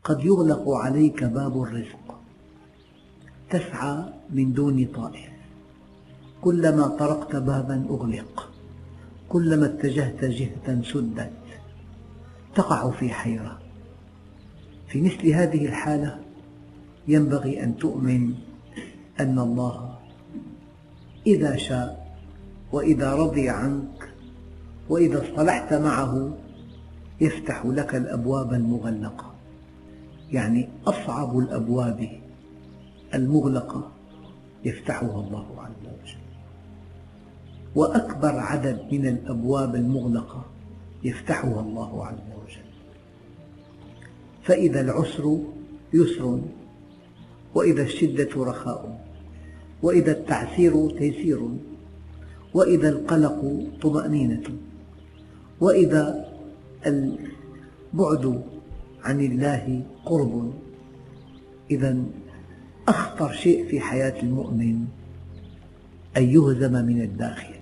قد يغلق عليك باب الرزق، تسعى من دون طائل، كلما طرقت بابا أغلق، كلما اتجهت جهة سدت، تقع في حيرة. في مثل هذه الحالة ينبغي أن تؤمن أن الله إذا شاء وإذا رضي عنك وإذا اصطلحت معه يفتح لك الأبواب المغلقة، يعني أصعب الأبواب المغلقة يفتحها الله عز وجل، وأكبر عدد من الأبواب المغلقة يفتحها الله عز وجل. فإذا العسر يسر، وإذا الشدة رخاء، وإذا التعسير تيسير، وإذا القلق طمأنينة، وإذا البعد عن الله قرب. إذا أخطر شيء في حياة المؤمن أن يهزم من الداخل.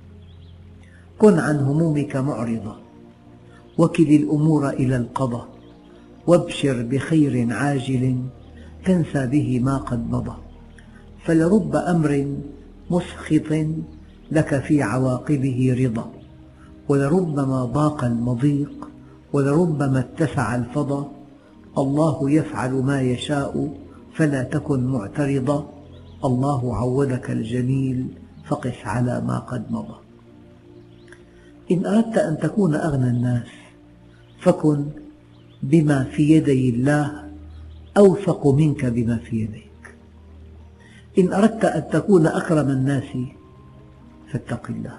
كن عن همومك معرضة، وكل الأمور إلى القضاء، وابشر بخير عاجل تنسى به ما قد مضى. فلرب أمر مسخط لك في عواقبه رضا، ولربما ضاق المضيق، ولربما اتسع الفضا. الله يفعل ما يشاء فلا تكن معترضا، الله عودك الجميل فقس على ما قد مضى. إن أردت أن تكون أغنى الناس فكن بما في يدي الله أوثق منك بما في يديك. إن أردت أن تكون أكرم الناس فاتق الله.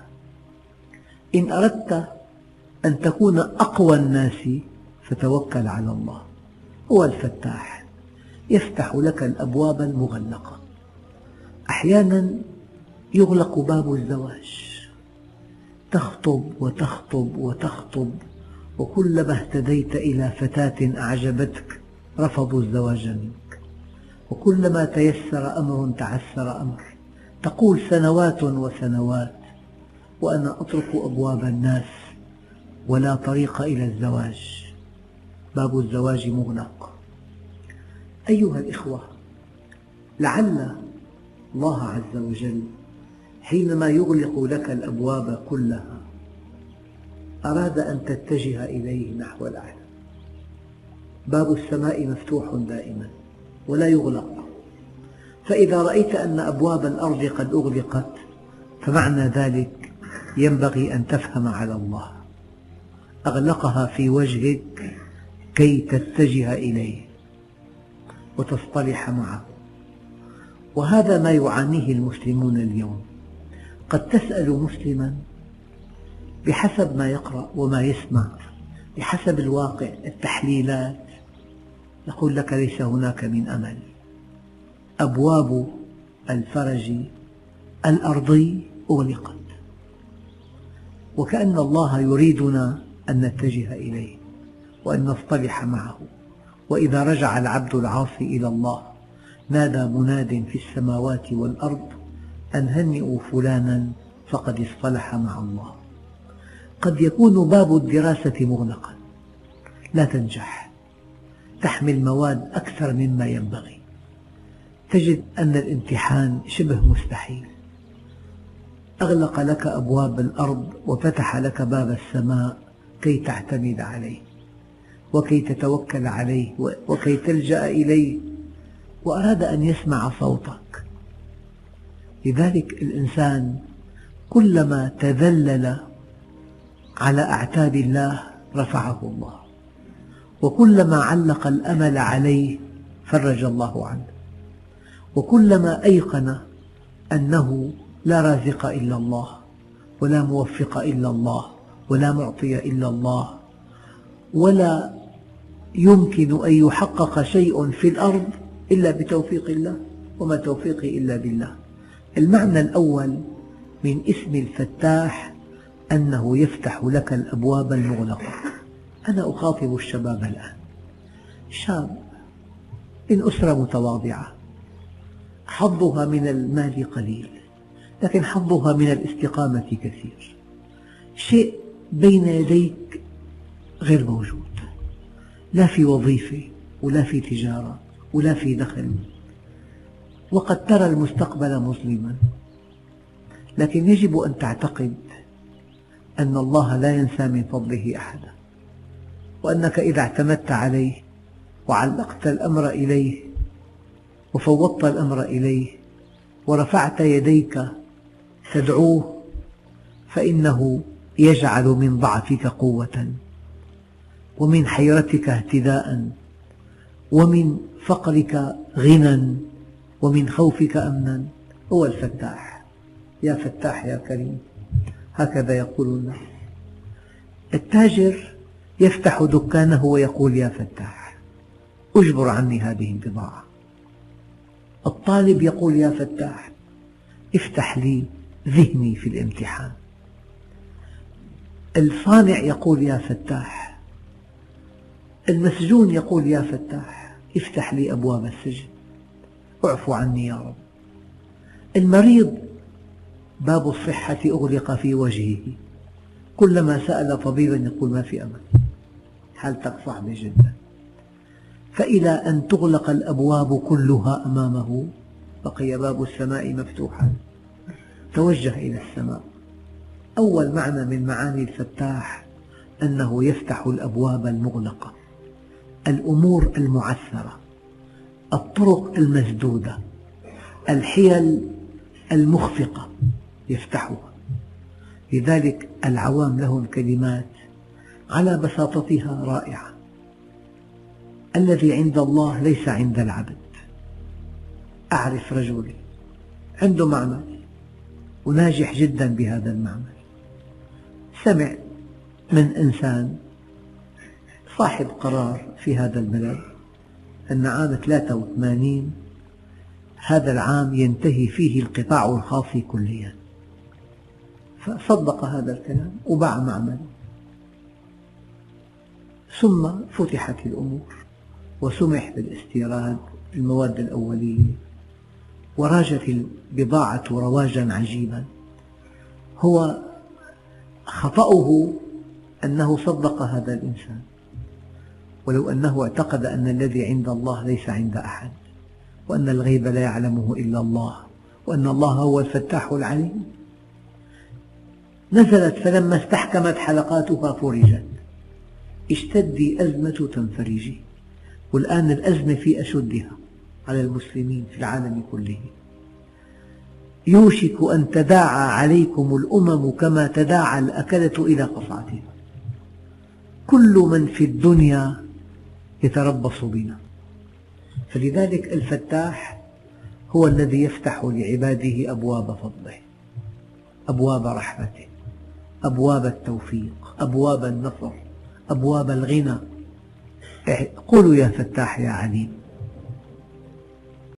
إن أردت أن تكون أقوى الناس فتوكل على الله، هو الفتاح يفتح لك الأبواب المغلقة. أحيانا يغلق باب الزواج، تخطب وتخطب وتخطب، وكلما اهتديت إلى فتاة أعجبتك رفضوا الزواج منك، وكلما تيسر أمر تعسر أمر. تقول سنوات وسنوات وأنا أطرق أبواب الناس ولا طريق إلى الزواج، باب الزواج مغلق. أيها الإخوة، لعل الله عز وجل حينما يغلق لك الأبواب كلها أراد أن تتجه إليه نحو الأعلى. باب السماء مفتوح دائما ولا يغلق، فإذا رأيت أن أبواب الأرض قد أغلقت فمعنى ذلك ينبغي أن تفهم على الله أغلقها في وجهك كي تتجه إليه وتصطلح معه. وهذا ما يعانيه المسلمون اليوم. قد تسأل مسلما بحسب ما يقرأ وما يسمع، بحسب الواقع، التحليلات، يقول لك ليس هناك من أمل. أبواب الفرج الأرضي أغلقت، وكأن الله يريدنا أن نتجه إليه وأن نصطلح معه. وإذا رجع العبد العاصي إلى الله نادى مناد في السماوات والأرض أن هنئوا فلانا فقد اصطلح مع الله. قد يكون باب الدراسة مغلقا، لا تنجح، تحمل مواد أكثر مما ينبغي، تجد أن الامتحان شبه مستحيل. أغلق لك أبواب الأرض وفتح لك باب السماء كي تعتمد عليه وكي تتوكل عليه وكي تلجأ إليه، وأراد أن يسمع صوتك. لذلك الإنسان كلما تذلل على أعتاب الله رفعه الله، وكلما علق الأمل عليه فرج الله عنه، وكلما أيقن أنه لا رازق إلا الله ولا موفق إلا الله ولا معطي إلا الله، ولا يمكن أن يحقق شيء في الأرض إلا بتوفيق الله، وما توفيقي إلا بالله. المعنى الأول من اسم الفتاح أنه يفتح لك الأبواب المغلقة. أنا أخاطب الشباب الآن، شاب من أسرة متواضعة، حظها من المال قليل لكن حظها من الاستقامة كثير، شيء بين يديك غير موجود، لا في وظيفة ولا في تجارة ولا في دخل، وقد ترى المستقبل مظلما، لكن يجب أن تعتقد أن الله لا ينسى من فضله أحدا، وأنك إذا اعتمدت عليه وعلقت الأمر إليه وفوضت الأمر إليه ورفعت يديك تدعوه، فإنه يجعل من ضعفك قوة، ومن حيرتك اهتداء، ومن فقرك غنى، ومن خوفك أمنا. هو الفتاح، يا فتاح يا كريم، هكذا يقول الناس. التاجر يفتح دكانه ويقول يا فتاح أجبر عني هذه البضاعة. الطالب يقول يا فتاح افتح لي ذهني في الامتحان. الصانع يقول يا فتاح، المسجون يقول يا فتاح افتح لي أبواب السجن، اعفو عني يا رب. المريض باب الصحة أغلق في وجهه، كلما سأل طبيبا يقول ما في أمل، حالتك صعبة جدا. فإلى أن تغلق الأبواب كلها أمامه بقي باب السماء مفتوحا، توجه إلى السماء. أول معنى من معاني الفتاح أنه يفتح الأبواب المغلقة، الأمور المعثرة، الطرق المسدودة، الحيل المخفقة يفتحها. لذلك العوام لهم كلمات على بساطتها رائعة: الذي عند الله ليس عند العبد. أعرف رجل عنده معمل وناجح جدا بهذا المعمل، سمع من إنسان صاحب قرار في هذا البلد أن عام 83 هذا العام ينتهي فيه القطاع الخاص كليا، فصدق هذا الكلام وباع معمله. ثم فتحت الأمور وسمح بالاستيراد المواد الأولية، وراجت البضاعة رواجا عجيبا. هو خطأه أنه صدق هذا الإنسان، ولو أنه اعتقد أن الذي عند الله ليس عند أحد، وأن الغيب لا يعلمه إلا الله، وأن الله هو الفتاح العليم. نزلت فلما استحكمت حلقاتها فرجت، اشتدي أزمة تنفرجي. والآن الأزمة في أشدها على المسلمين في العالم كله. يوشك أن تداعى عليكم الأمم كما تداعى الأكلة إلى قصعتها، كل من في الدنيا يتربص بنا. فلذلك الفتاح هو الذي يفتح لعباده أبواب فضله، أبواب رحمته، أبواب التوفيق، أبواب النصر، أبواب الغنى. قولوا يا فتاح يا عليم.